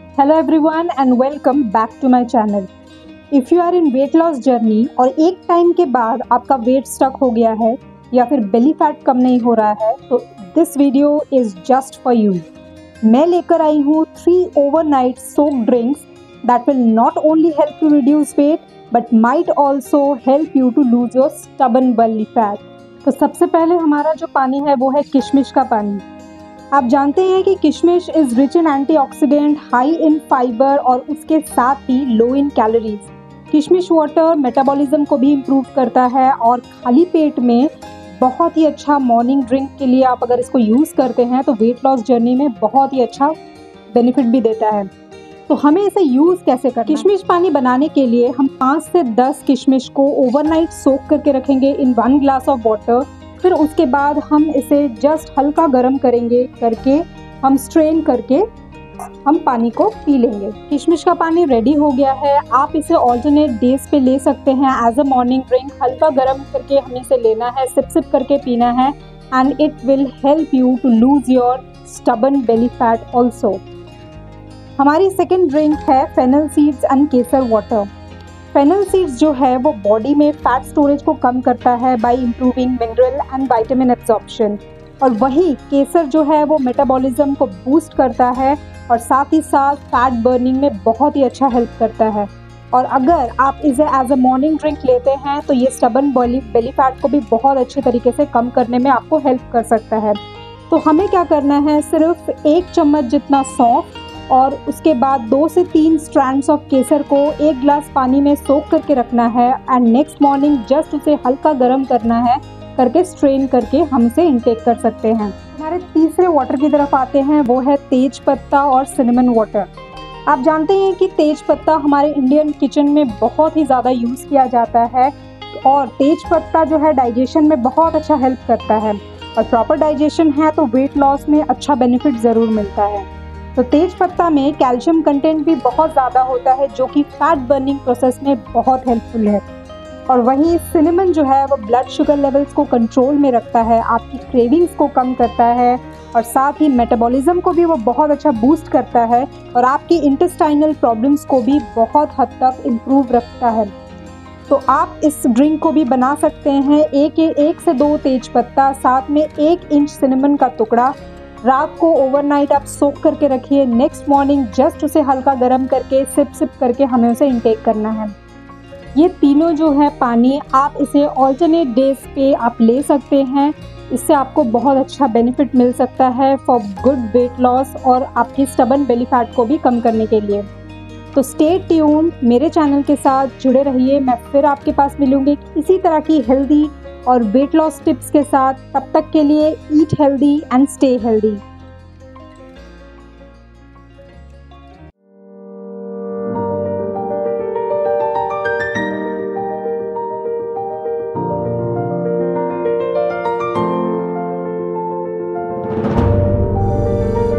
Hello everyone and welcome back to my channel. If you are in weight loss journey और एक time के बाद आपका wait stuck हो गया है या फिर बेली फैट कम नहीं हो रहा है तो this video is just for you. मैं लेकर आई हूँ 3 overnight soak drinks that will not only help to reduce weight but might also help you to lose your stubborn belly fat. तो सबसे पहले हमारा जो पानी है वो है किशमिश का पानी। आप जानते हैं कि किशमिश is rich in antioxidant, high in fibre और उसके साथ ही लो इन कैलोरीज। किशमिश वाटर मेटाबॉलिज्म को भी इम्प्रूव करता है और खाली पेट में बहुत ही अच्छा मॉर्निंग ड्रिंक के लिए आप अगर इसको यूज़ करते हैं तो वेट लॉस जर्नी में बहुत ही अच्छा बेनिफिट भी देता है। तो हमें इसे यूज़ कैसे करना है? किशमिश पानी बनाने के लिए हम 5 से 10 किशमिश को ओवरनाइट सोक करके रखेंगे इन 1 ग्लास ऑफ वाटर। फिर उसके बाद हम इसे जस्ट हल्का गर्म करके हम स्ट्रेन करके हम पानी को पी लेंगे। किशमिश का पानी रेडी हो गया है। आप इसे ऑल्टरनेट डेज पे ले सकते हैं एज अ मॉर्निंग ड्रिंक। हल्का गर्म करके हमें इसे लेना है, सिप करके पीना है and it will help you to lose your stubborn belly fat also. हमारी सेकेंड ड्रिंक है फेनल सीड्स एंड केसर वाटर। फेनल सीड्स जो है वो बॉडी में फैट स्टोरेज को कम करता है by improving mineral and vitamin absorption, और वही केसर जो है वो मेटाबॉलिज्म को बूस्ट करता है और साथ ही साथ फैट बर्निंग में बहुत ही अच्छा हेल्प करता है। और अगर आप इसे एज अ मॉर्निंग ड्रिंक लेते हैं तो ये स्टबन बेली फैट को भी बहुत अच्छे तरीके से कम करने में आपको हेल्प कर सकता है। तो हमें क्या करना है, सिर्फ 1 चम्मच जितना सौंफ और उसके बाद 2 से 3 स्ट्रैंड्स ऑफ केसर को 1 ग्लास पानी में सोक करके रखना है एंड नेक्स्ट मॉर्निंग जस्ट उसे हल्का गर्म करना है, करके स्ट्रेन करके हम इसे इनटेक कर सकते हैं। हमारे तीसरे वाटर की तरफ आते हैं, वो है तेज पत्ता और सिनेमन वाटर। आप जानते हैं कि तेज पत्ता हमारे इंडियन किचन में बहुत ही ज़्यादा यूज़ किया जाता है और तेज पत्ता जो है डाइजेशन में बहुत अच्छा हेल्प करता है और प्रॉपर डाइजेशन है तो वेट लॉस में अच्छा बेनिफिट ज़रूर मिलता है। तो तेज पत्ता में कैल्शियम कंटेंट भी बहुत ज़्यादा होता है जो कि फैट बर्निंग प्रोसेस में बहुत हेल्पफुल है। और वहीं सिनेमन जो है वो ब्लड शुगर लेवल्स को कंट्रोल में रखता है, आपकी क्रेविंग्स को कम करता है और साथ ही मेटाबॉलिज्म को भी वो बहुत अच्छा बूस्ट करता है और आपकी इंटेस्टाइनल प्रॉब्लम्स को भी बहुत हद तक इम्प्रूव रखता है। तो आप इस ड्रिंक को भी बना सकते हैं। 1 से 2 तेज पत्ता, साथ में 1 इंच सिनेमन का टुकड़ा। रात को ओवरनाइट आप सोक करके रखिए, नेक्स्ट मॉर्निंग जस्ट उसे हल्का गर्म करके सिप करके हमें उसे इंटेक करना है। ये तीनों जो है पानी आप इसे ऑल्टरनेट डेज पे आप ले सकते हैं। इससे आपको बहुत अच्छा बेनिफिट मिल सकता है फॉर गुड वेट लॉस और आपकी स्टबन बेली फैट को भी कम करने के लिए। तो स्टे ट्यून, मेरे चैनल के साथ जुड़े रहिए। मैं फिर आपके पास मिलूंगी इसी तरह की हेल्दी और वेट लॉस टिप्स के साथ। तब तक के लिए eat healthy and stay healthy.